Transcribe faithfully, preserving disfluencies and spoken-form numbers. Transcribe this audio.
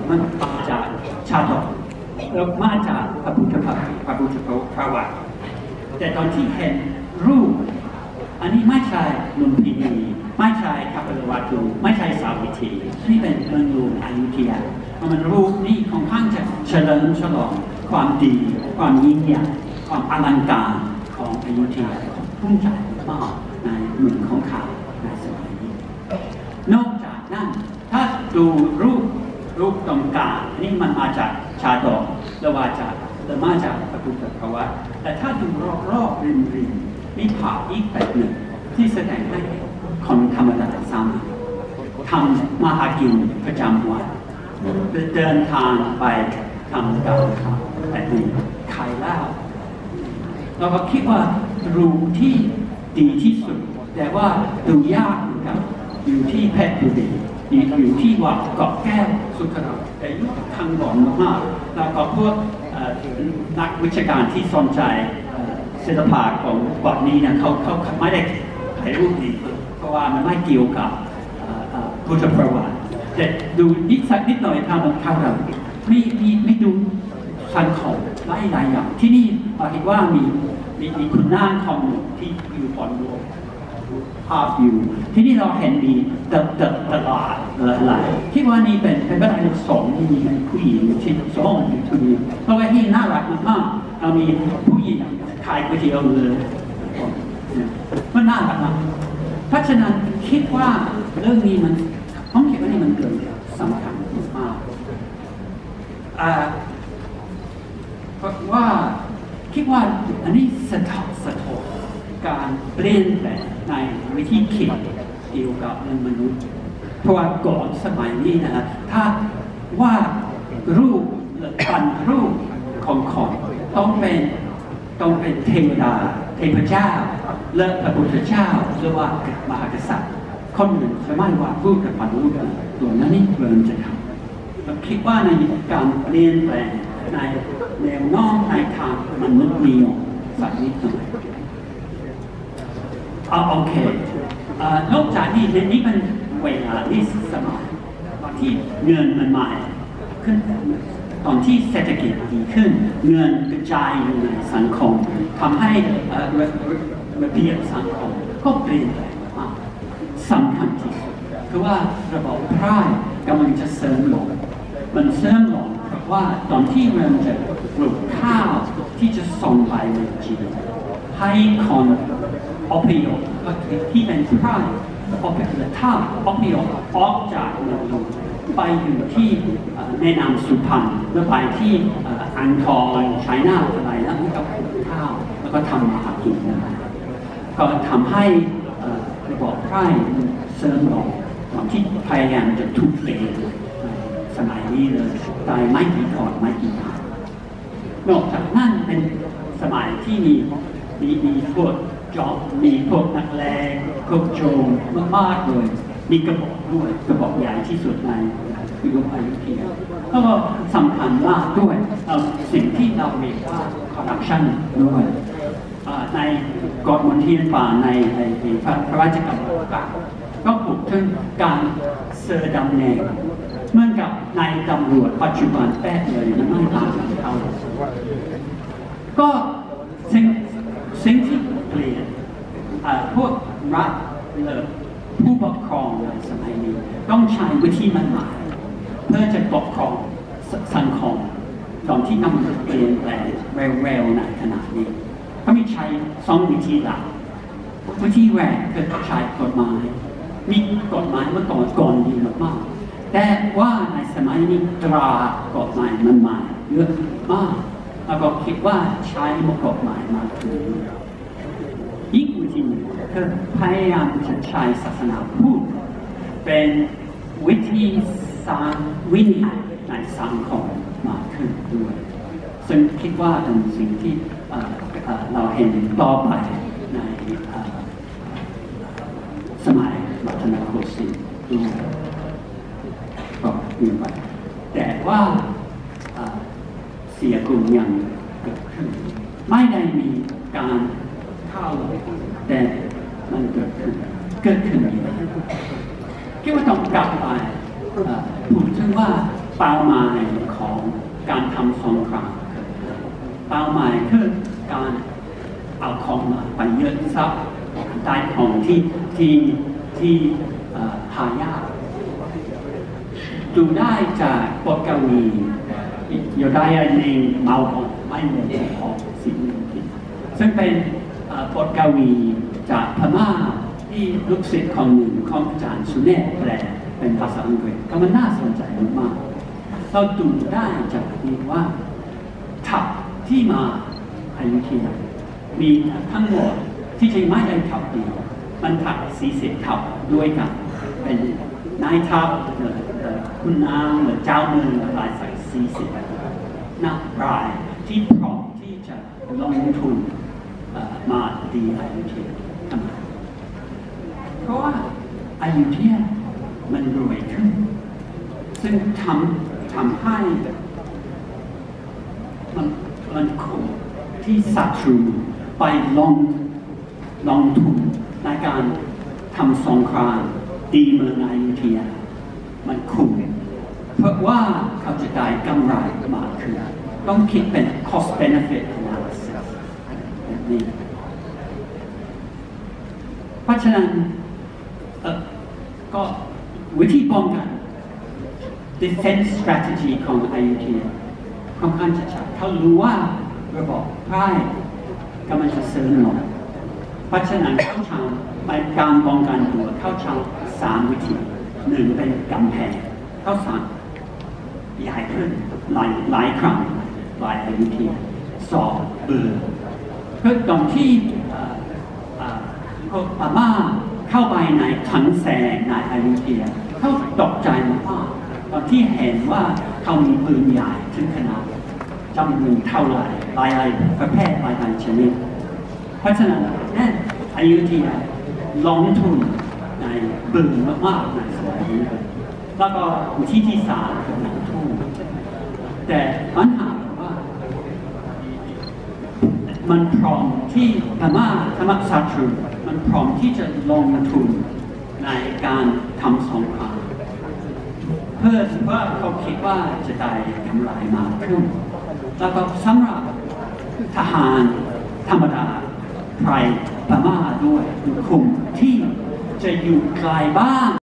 มันมาจากชาดกแล้วมาจากพระพุทธพระพุทธประวัติแต่ตอนที่เห็นรูปอันนี้ไม่ใช่ลุมพินีไม่ใช่คัปปะวัตถุไม่ใช่สาวิตรีนี่เป็นเมืองหลวงอยุธยามันรูปนี้ค่อนข้างจะเฉลิมฉลองความดีความยิ่งใหญ่ความอลังการของอยุธยาภูมิใจมากในเมืองของเขาในสมัยนี้นอกจากนั้นถ้าดูรูปรูปตรงกลางนี่มันมาจากชาดกและว่าจากและมาจากพระพุทธประวัติแต่ถ้าดูรอบๆริมริมมีภาพอีกแบบหนึ่งที่แสดงให้คนธรรมดาสามัญทำมาหากินประจำวันเดินทางไปทำการค้าแบบนี้ขายเหล้าเราก็คิดว่ารูปที่ดีที่สุดแต่ว่าดูยากเหมือนกันอยู่ที่เพชรบุรีอยู่ที่วัดเกาะแก้วสุขราแต่อยู่ทางหลอนมากๆแล้วก็พวกนักวิชาการที่สนใจศิลปะของวัดนี้นะเขาเขาไม่ได้ถ่ายรูปดีเพราะว่ามันไม่เกี่ยวกับพุทธประวัติแต่ดูนิดสักนิดหน่อยทางข้าวเราไม่มีไม่ดูสังคมหลายหลายอย่างที่นี่เราเห็นว่ามีมีมีคุณน้าคอมที่อยู่บนโลกภาพอยู่ที่นี่เราเห็นมีตลาดตลาดหลายที่ว่านี่เป็นเป็นบ้านสองมีผู้หญิงที่สองอยู่ที่นี่เพราะว่าที่น่ารักมากเรามีผู้หญิงขายก๋วยเตี๋ยวเลยมันน่ารักมากเพราะฉะนั้นคิดว่าเรื่องนี้มันผมคิดว่านี่มันเกิดสำคัญมากเพราะว่าคิดว่าอันนี้สะท้อนสะท้อนการเปลี่ยนแปลงในวิธีคิดเกี่ยวกับเรื่องมนุษย์เพราะว่าก่อนสมัยนี้นะถ้าว่ารูปหรือปั้นรูปของคนต้องเป็นต้องเป็นเทวดาเทพเจ้าและพระพุทธเจ้าหรือว่ามหากษัตริย์คนหนึ่งจะไม่ว่าพูดกับมนุษย์ตัวนั้นนี่เริ่มจะทำเราคิดว่าในการเปลี่ยนแปลงในแนวโน้มในทางมนุษย์นิยมสักนิดหน่อยเอาโอเคนอกจากนี้ในนี้มันเวลาที่สมัยตอนที่เงินมันใหม่ขึ้นตอนที่เศรษฐกิจดีขึ้นเงินกระจายอยู่ในสังคมทำให้ระเบียบสังคมก็เปลี่ยนแปลงมากสำคัญที่สุดคือว่าระบบไพร่กำลังจะเสริมลงมันเสริมลงเพราะว่าตอนที่เราจะปลูกข้าวที่จะส่งไปเมืองจีนให้คนอพยพที่เป็นไพร่อพยพถ้าอพยพออกจากเมืองหลวงไปอยู่ที่แม่น้ำสุพรรณแล้วไปที่อังทองชัยนาทอะไรแล้วก็ปลูกข้าวแล้วก็ทำมาหากินนะก็ทำให้ระบบไพร่เสริมลงตอนที่พยายามจะทุบเองสมัยนี้เลยตายไม่กี่คนไม่กี่ทางนอกจากนั้นเป็นสมัยที่มีมีมีพวกจอบมีพวกนักเลงพวกโจรมากๆเลยมีกระบอกด้วยกระบอกใหญ่ที่สุดในยุคอยุธยาแล้วก็สำคัญมากด้วยสิ่งที่เราเรียกว่าคอร์รัปชันด้วยในกฎมนเทียนป่าในในพระราชกำหนดการก็พูดถึงการเสอดำแนงเหมือนกับในตำรวจปัจจุบันแป๊บเลยมันไม่ต่างกันเท่าก็สิ่งสิ่งที่เปลี่ยนพวกรัฐหรือผู้ปกครองในสมัยนี้ต้องใช้วิธีมันใหม่เพื่อจะปกครองสังคมตอนที่กำลังเปลี่ยนแปลงเร็วๆในขณะนี้เขามีใช้สองวิธีหลักวิธีแรกคือใช้กฎหมายมีกฎหมายเมื่อก่อนก่อนดีมากๆแต่ว่าในสมัยนี้ตรากฎหมายมันใหม่เยอะมากแล้วก็คิดว่าใช้กฎหมายมากขึ้นอีกวิธีหนึ่งคือพยายามจะใช้ศาสนาพุทธเป็นวิธีสร้างวินัยในสังคมมากขึ้นด้วยซึ่งคิดว่าเป็นสิ่งที่เราเห็นต่อไปในสมัยรัตนโกสินทร์ด้วยก็มีไปแต่ว่าเสียกลุ่มยังเกิดขึ้นไม่ได้มีการเข้าแต่มันเกิดขึ้นเกิดขึ้นคิดว่าต้องกลับไปพูดถึงว่าเป้าหมายของการทำสงครามเป้าหมายคือการเอาของมาไปยึดทรัพย์ได้ของที่ที่ที่หายากดูได้จากบทกวีอยู่ได้ในเมาของไม่หมดของสิ่งนี้ซึ่งเป็นบทกวีจากพม่าที่ลูกศิษย์ของหนึ่งของอาจารย์สุเนศแปลเป็นภาษาอังกฤษก็มันน่าสนใจมากเราดูได้จากนี้ว่าทัพที่มาอยุธยามีทั้งหมดที่จริงไม่ใช่ทัพเดียวมันทัพสี่สิบทัพด้วยกันเป็นนายทัพคุณนางหรือเจ้าเมืองหลายสายสี่สิบนักรายที่พร้อมที่จะลงทุนมาดีอยุธยาทำไมเพราะว่าอยุธยามันรวยขึ้นซึ่งทำทำให้มันมันคุ้มที่ศัตรูไปลงลงทุนในการทำสงครามดีเมืองอยุธยามันคุ้มเพราะว่าเขาจะได้กำไรมากขึ้นต้องคิดเป็น cost benefit analysis แบบนี้เพราะฉะนั้นก็วิธีป้องกัน defense strategy ของอยุธยาค่อนข้างจะชัดเขารู้ว่าระบบไพร่กำลังจะเสริมลงเพราะฉะนั้นเข้าทางในการป้องกันตัวเข้าทางสามวิธีหนึ่งเป็นกำแพงเข้าสามใหญ่ขึ้นหลายหลายครั้งหลายวิธีสองเบอร์เพื่อตอนที่คนพม่าเข้าไปในขังแสงในอยุธยาเขาตกใจมากตอนที่เห็นว่าเขามีปืนใหญ่ถึงขนาดจำนวนเท่าไหร่หลายหลายประเภทหลายหลายชนิดเพราะฉะนั้นนั่นอยุธยาลงทุนในปืนมากๆในสมัยนี้แล้วก็วิธีที่สามคือน้ำท่วมแต่ปัญหาว่ามันพร้อมที่พม่าธรรมศัตรูมันพร้อมที่จะลงทุนในการทำสงครามเพื่อว่าเขาคิดว่าจะได้กำไรมากขึ้นแล้วก็สำหรับทหารธรรมดาไพรพม่าด้วยกลุ่มที่จะอยู่ไกลบ้าง